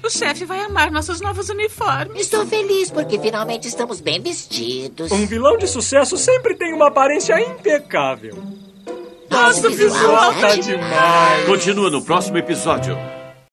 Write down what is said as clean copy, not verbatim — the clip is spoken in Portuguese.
O chefe vai amar nossos novos uniformes. Estou feliz porque finalmente estamos bem vestidos. Um vilão de sucesso sempre tem uma aparência impecável. Nosso visual tá demais. Continua no próximo episódio.